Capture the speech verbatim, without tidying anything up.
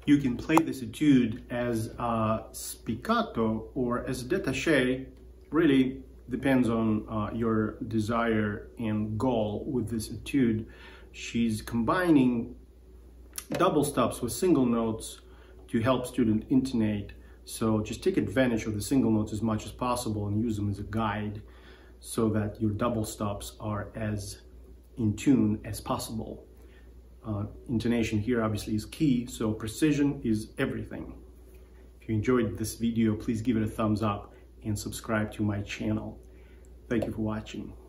You can play this etude as a spiccato or as a détaché. Really depends on uh, your desire and goal with this etude. She's combining double stops with single notes to help student intonate. So just take advantage of the single notes as much as possible and use them as a guide so that your double stops are as in tune as possible. Uh, intonation here obviously is key, so precision is everything. If you enjoyed this video, please give it a thumbs up and subscribe to my channel. Thank you for watching.